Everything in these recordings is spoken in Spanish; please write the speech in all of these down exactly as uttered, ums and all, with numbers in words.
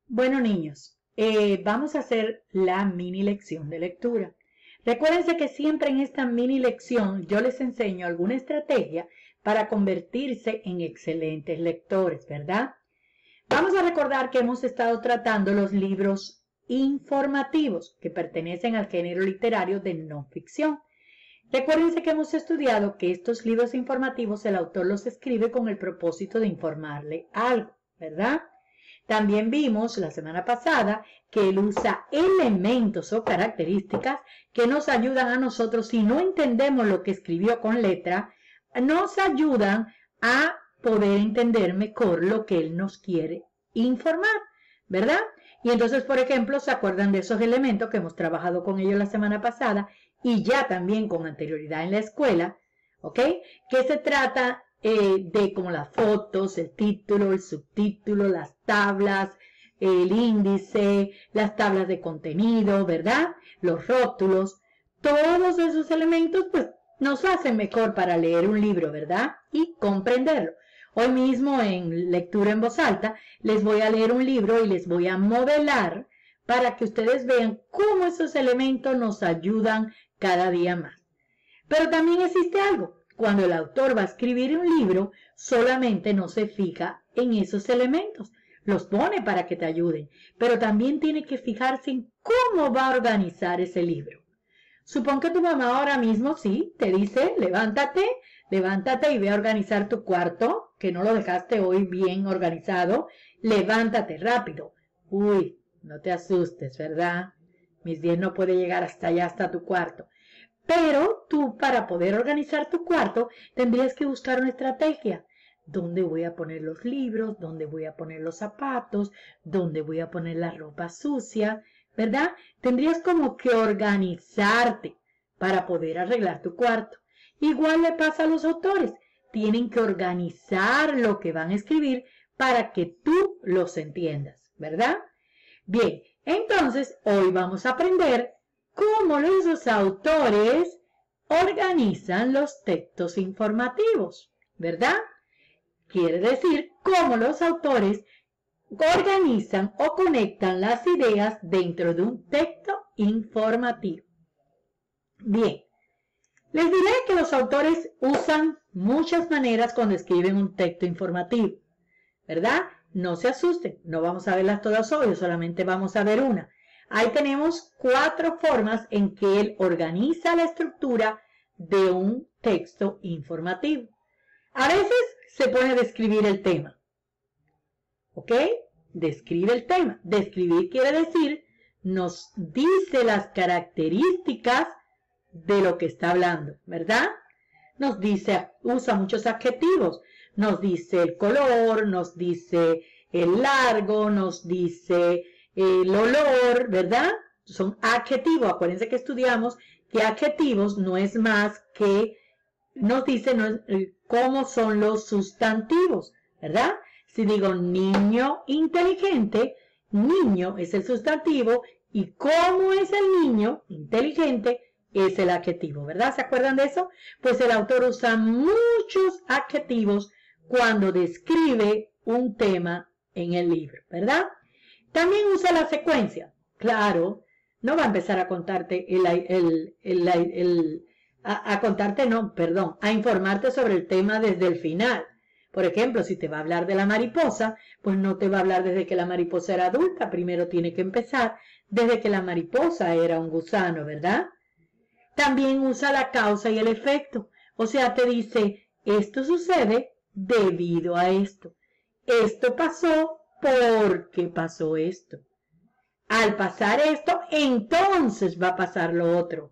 Bueno, niños, eh, vamos a hacer la mini lección de lectura. Recuérdense que siempre en esta mini lección yo les enseño alguna estrategia para convertirse en excelentes lectores, ¿verdad? Vamos a recordar que hemos estado tratando los libros informativos que pertenecen al género literario de no ficción. Recuérdense que hemos estudiado que estos libros informativos el autor los escribe con el propósito de informarle algo, ¿verdad? También vimos la semana pasada que él usa elementos o características que nos ayudan a nosotros, si no entendemos lo que escribió con letra, nos ayudan a poder entender mejor lo que él nos quiere informar, ¿verdad? Y entonces, por ejemplo, ¿se acuerdan de esos elementos que hemos trabajado con ellos la semana pasada y ya también con anterioridad en la escuela? ¿Ok? Que se trata eh, de como las fotos, el título, el subtítulo, las tablas, el índice, las tablas de contenido, ¿verdad? Los rótulos, todos esos elementos pues nos hacen mejor para leer un libro, ¿verdad? Y comprenderlo. Hoy mismo en lectura en voz alta les voy a leer un libro y les voy a modelar para que ustedes vean cómo esos elementos nos ayudan cada día más. Pero también existe algo. Cuando el autor va a escribir un libro, solamente no se fija en esos elementos. Los pone para que te ayuden, pero también tiene que fijarse en cómo va a organizar ese libro. Supón que tu mamá ahora mismo, sí, te dice, levántate, levántate y ve a organizar tu cuarto, que no lo dejaste hoy bien organizado. Levántate rápido. Uy, no te asustes, ¿verdad? Mis diez no puede llegar hasta allá, hasta tu cuarto. Pero tú, para poder organizar tu cuarto, tendrías que buscar una estrategia. ¿Dónde voy a poner los libros? ¿Dónde voy a poner los zapatos? ¿Dónde voy a poner la ropa sucia? ¿Verdad? Tendrías como que organizarte para poder arreglar tu cuarto. Igual le pasa a los autores. Tienen que organizar lo que van a escribir para que tú los entiendas, ¿verdad? Bien, entonces hoy vamos a aprender cómo los autores organizan los textos informativos, ¿verdad? Quiere decir cómo los autores organizan o conectan las ideas dentro de un texto informativo. Bien, les diré que los autores usan muchas maneras cuando escriben un texto informativo, ¿verdad? No se asusten, no vamos a verlas todas hoy, solamente vamos a ver una. Ahí tenemos cuatro formas en que él organiza la estructura de un texto informativo. A veces se pone a describir el tema. ¿Ok? Describe el tema. Describir quiere decir, nos dice las características de lo que está hablando, ¿verdad? Nos dice, usa muchos adjetivos. Nos dice el color, nos dice el largo, nos dice el olor, ¿verdad? Son adjetivos. Acuérdense que estudiamos que adjetivos no es más que nos dice no es, eh, cómo son los sustantivos, ¿verdad? Si digo niño inteligente, niño es el sustantivo y cómo es el niño inteligente es el adjetivo, ¿verdad? ¿Se acuerdan de eso? Pues el autor usa muchos adjetivos cuando describe un tema en el libro, ¿verdad? También usa la secuencia. Claro, no va a empezar a contarte el, el, el, el, el a, a contarte, no, perdón, a informarte sobre el tema desde el final. Por ejemplo, si te va a hablar de la mariposa, pues no te va a hablar desde que la mariposa era adulta. Primero tiene que empezar desde que la mariposa era un gusano, ¿verdad? También usa la causa y el efecto. O sea, te dice, esto sucede debido a esto. Esto pasó porque pasó esto. Al pasar esto, entonces va a pasar lo otro.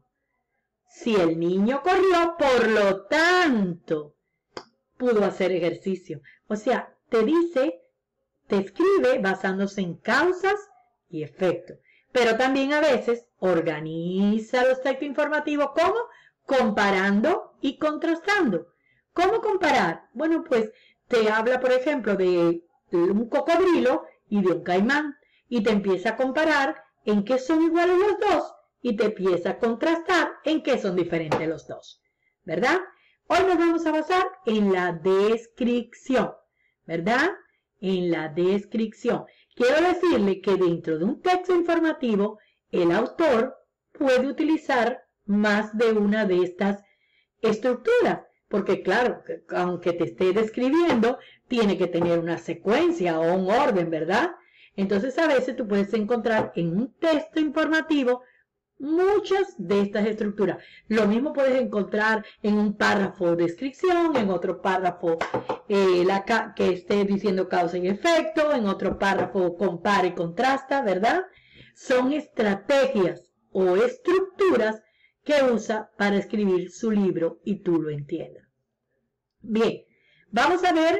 Si el niño corrió, por lo tanto, pudo hacer ejercicio. O sea, te dice, te escribe basándose en causas y efectos. Pero también a veces organiza los textos informativos, ¿cómo? Comparando y contrastando. ¿Cómo comparar? Bueno, pues te habla, por ejemplo, de un cocodrilo y de un caimán. Y te empieza a comparar en qué son iguales los dos y te empieza a contrastar en qué son diferentes los dos, ¿verdad? Hoy nos vamos a basar en la descripción, ¿verdad? En la descripción. quiero decirle que dentro de un texto informativo, el autor puede utilizar más de una de estas estructuras, porque claro, aunque te esté describiendo, tiene que tener una secuencia o un orden, ¿verdad? Entonces a veces tú puedes encontrar en un texto informativo muchas de estas estructuras. Lo mismo puedes encontrar en un párrafo de descripción, en otro párrafo eh, la que esté diciendo causa y efecto, en otro párrafo compara y contrasta, ¿verdad? Son estrategias o estructuras que usa para escribir su libro y tú lo entiendas. Bien, vamos a ver,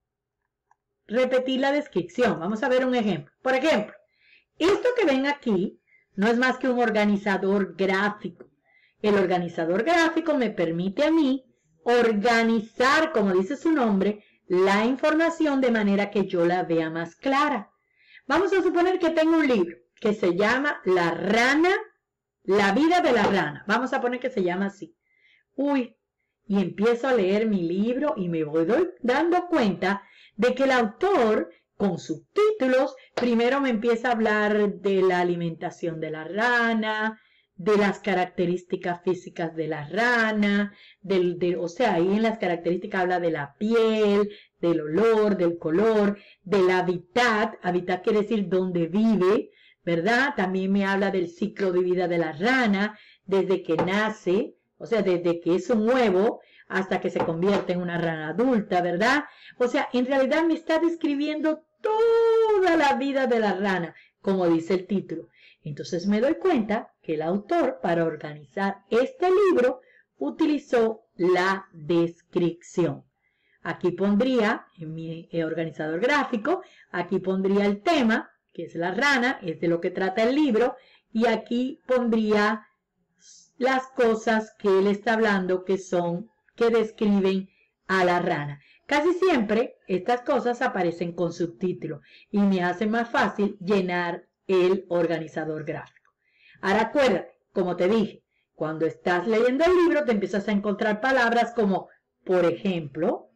repetir la descripción. Vamos a ver un ejemplo. Por ejemplo, esto que ven aquí no es más que un organizador gráfico. El organizador gráfico me permite a mí organizar, como dice su nombre, la información de manera que yo la vea más clara. Vamos a suponer que tengo un libro que se llama La rana, la vida de la rana. Vamos a poner que se llama así. Uy, y empiezo a leer mi libro y me voy dando cuenta de que el autor, con subtítulos, primero me empieza a hablar de la alimentación de la rana, de las características físicas de la rana, del, de, o sea, ahí en las características habla de la piel, del olor, del color, del hábitat. Hábitat quiere decir dónde vive, ¿verdad? También me habla del ciclo de vida de la rana, desde que nace, o sea, desde que es un huevo hasta que se convierte en una rana adulta, ¿verdad? O sea, en realidad me está describiendo toda la vida de la rana, como dice el título. Entonces me doy cuenta que el autor, para organizar este libro, utilizó la descripción. Aquí pondría, en mi organizador gráfico, aquí pondría el tema, que es la rana, es de lo que trata el libro, y aquí pondría las cosas que él está hablando que son, que describen a la rana. Casi siempre estas cosas aparecen con subtítulos y me hace más fácil llenar el organizador gráfico. Ahora acuérdate, como te dije, cuando estás leyendo el libro te empiezas a encontrar palabras como, por ejemplo,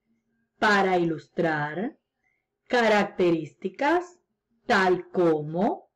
para ilustrar, características, tal como,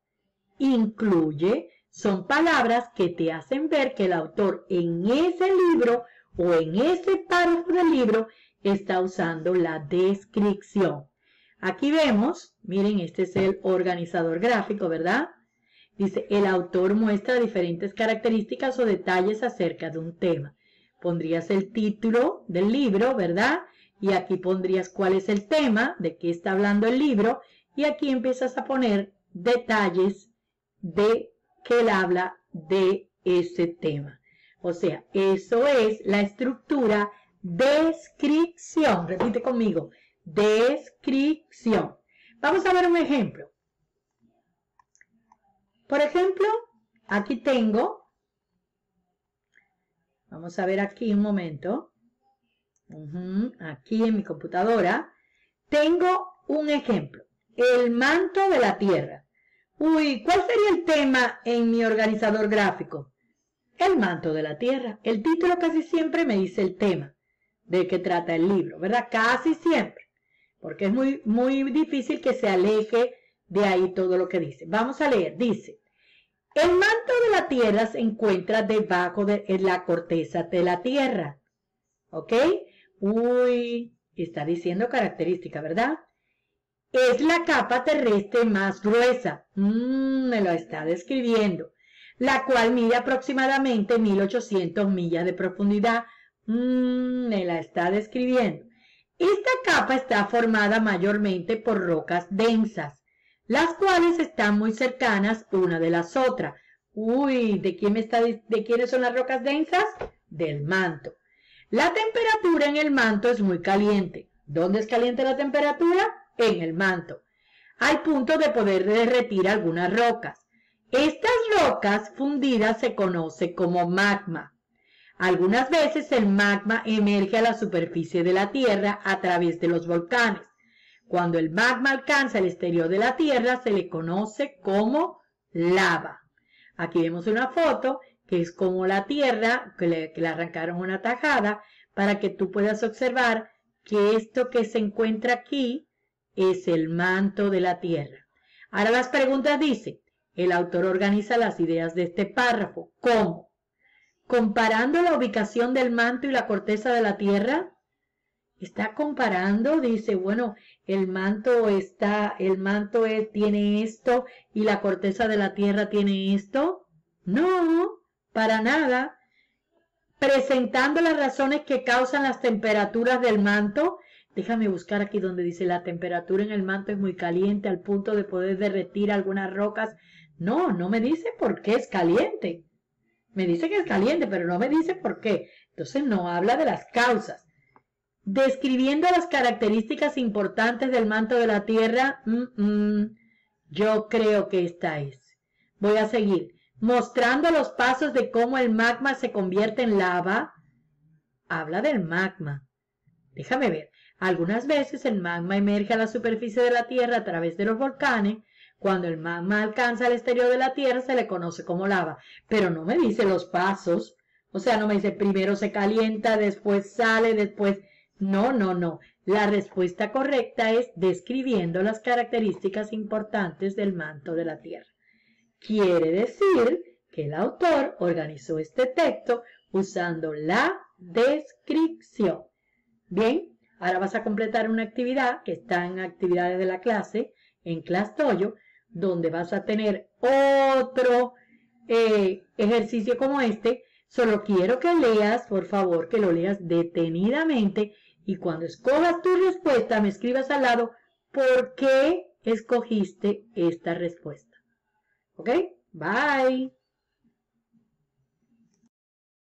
incluye. Son palabras que te hacen ver que el autor en ese libro o en ese párrafo del libro está usando la descripción. Aquí vemos, miren, este es el organizador gráfico, ¿verdad? Dice, el autor muestra diferentes características o detalles acerca de un tema. Pondrías el título del libro, ¿verdad? Y aquí pondrías cuál es el tema, de qué está hablando el libro, y aquí empiezas a poner detalles de que él habla de ese tema. O sea, eso es la estructura descripción. Repite conmigo, descripción. Vamos a ver un ejemplo. Por ejemplo, aquí tengo, vamos a ver aquí un momento, uh-huh, aquí en mi computadora, tengo un ejemplo, el manto de la tierra. Uy, ¿cuál sería el tema en mi organizador gráfico? El manto de la tierra. El título casi siempre me dice el tema de qué trata el libro, ¿verdad? Casi siempre, porque es muy, muy difícil que se aleje de ahí todo lo que dice. Vamos a leer, dice, el manto de la tierra se encuentra debajo de la corteza de la tierra, ¿ok? Uy, está diciendo característica, ¿verdad? Es la capa terrestre más gruesa, mm, me lo está describiendo, la cual mide aproximadamente mil ochocientas millas de profundidad, mm, me la está describiendo. Esta capa está formada mayormente por rocas densas, las cuales están muy cercanas una de las otras. Uy, ¿de quién me está, de quiénes son las rocas densas? Del manto. La temperatura en el manto es muy caliente. ¿Dónde es caliente la temperatura? En el manto, al punto de poder derretir algunas rocas. Estas rocas fundidas se conoce como magma. Algunas veces el magma emerge a la superficie de la Tierra a través de los volcanes. Cuando el magma alcanza el exterior de la Tierra se le conoce como lava. Aquí vemos una foto que es como la Tierra, que le, que le arrancaron una tajada para que tú puedas observar que esto que se encuentra aquí es el manto de la tierra. Ahora las preguntas dice, el autor organiza las ideas de este párrafo. ¿Cómo? Comparando la ubicación del manto y la corteza de la Tierra. Está comparando, dice, bueno, el manto está, el manto es, tiene esto y la corteza de la Tierra tiene esto. No, para nada. Presentando las razones que causan las temperaturas del manto. Déjame buscar aquí donde dice la temperatura en el manto es muy caliente al punto de poder derretir algunas rocas. No, no me dice por qué es caliente. Me dice que es caliente, pero no me dice por qué. Entonces no habla de las causas. Describiendo las características importantes del manto de la Tierra, mm, mm, yo creo que esta es. Voy a seguir. Mostrando los pasos de cómo el magma se convierte en lava. Habla del magma. Déjame ver. Algunas veces el magma emerge a la superficie de la Tierra a través de los volcanes. Cuando el magma alcanza el exterior de la Tierra se le conoce como lava. Pero no me dice los pasos. O sea, no me dice primero se calienta, después sale, después... No, no, no. La respuesta correcta es describiendo las características importantes del manto de la Tierra. Quiere decir que el autor organizó este texto usando la descripción. Bien, ahora vas a completar una actividad que está en actividades de la clase, en ClassDojo, donde vas a tener otro eh, ejercicio como este. Solo quiero que leas, por favor, que lo leas detenidamente y cuando escojas tu respuesta me escribas al lado por qué escogiste esta respuesta. ¿Ok? Bye.